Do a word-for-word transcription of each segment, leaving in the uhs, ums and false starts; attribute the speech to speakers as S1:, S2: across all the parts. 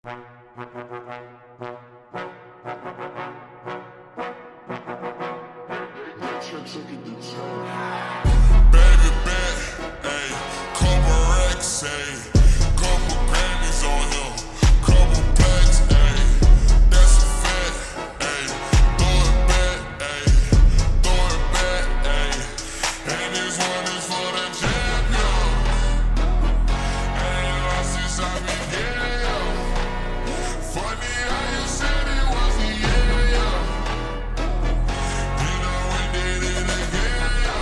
S1: Baby bet, ayy, couple racks, ayy, couple Grammys on him, couple plaques, ayy, that's a fact, ayy, throw it back, ayy, throw it back, ayy, and this one is for the champion, ain't lost since I began, yo, funny how you said it was the year, yo, you know we did it again, yo.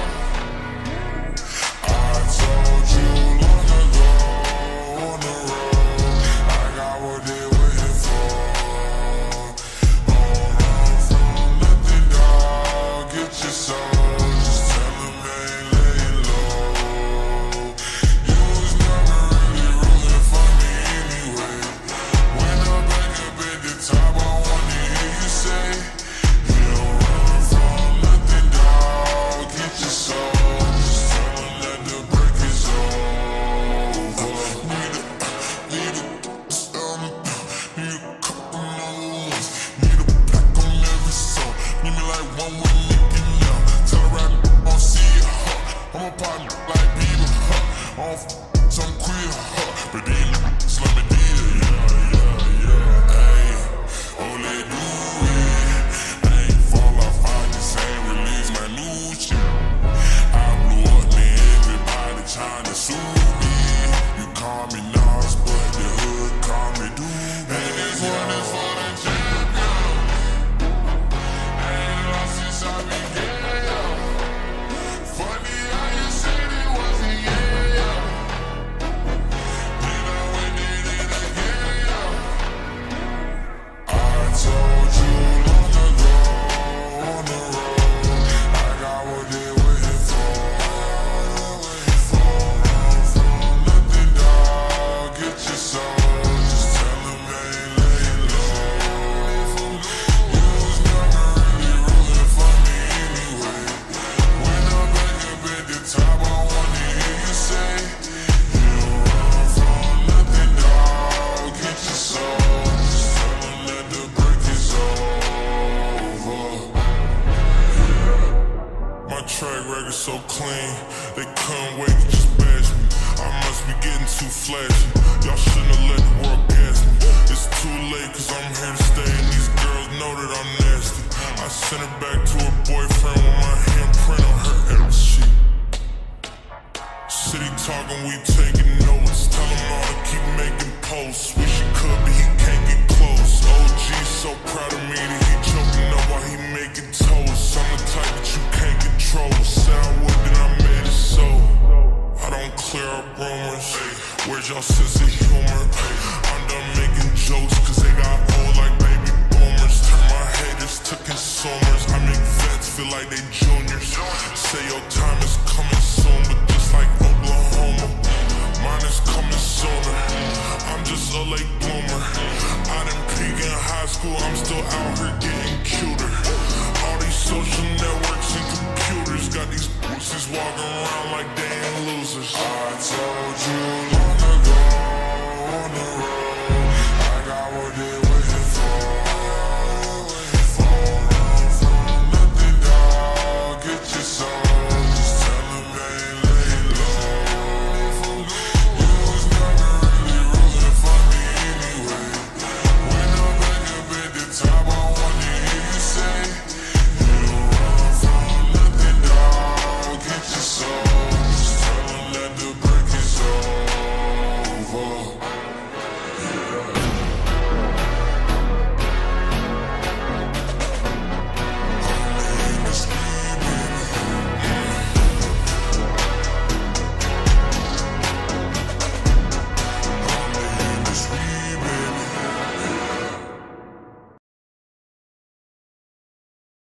S1: I told you long ago on the road, I got what they waiting for. Don't run from nothing, dog. Get your soul, just tell them they laying low. You was never really rooting for me anyway. When I'm back up at the top, I wanna hear you say, you don't run from nothing, dog. Get your soul, just tell them that the break is over. Need a, need a, um, need a couple numbers, need a plaque on every song. Need me like one with Nicki now. Tell her right now, I'll see it, huh? I'm a partner like Bieber, huh? I don't f some queer, huh? But then slam it deal, yeah, yeah, yeah. Ayy, oh, let do it. I ain't fall off, I just ain't release my new shit. I blew up, man, everybody trying to sue me. You call me Nas, but the hood call me Doobie. And this one is for the champion. Ain't lost since I began, yo. Funny how you said it was a year, yo. You know we did it again, yo. I told you long ago on the road, I got what they waiting for. Don't run from nothing, dog. Get your soul, just tell them they laying low. You was never really rooting for me anyway. When I'm back up at the top, I wanna hear you say, you don't run from nothing, dog. Get your soul, just tell them that the break is over. My track record so clean, they couldn't wait to just bash me. I must be getting too flashy. Y'all shouldn't have let the world gas me. It's too late, cause I'm here to stay, and these girls know that I'm nasty. I sent her back to her boyfriend with my handprint on her ass sheet. City talking, we taking notes. Tell him all to keep making posts. Wish he could, but he can't get close. O G so proud of me that he choking up while he making toast. I'm the type that you can't control. Said I would, then I made it so. I don't clear up rumors. Where's y'all sense of humor? I'm done making jokes, cause they got old like baby boomers. Turn my haters to consumers. I make vets feel like they juniors. Say your time is coming soon, but just like Oklahoma, mine is coming sooner. I'm just a late bloomer. I didn't peak in high school, I'm still out here getting cuter. All these social networks and computers got these pussies walking around like they ain't losers. I told you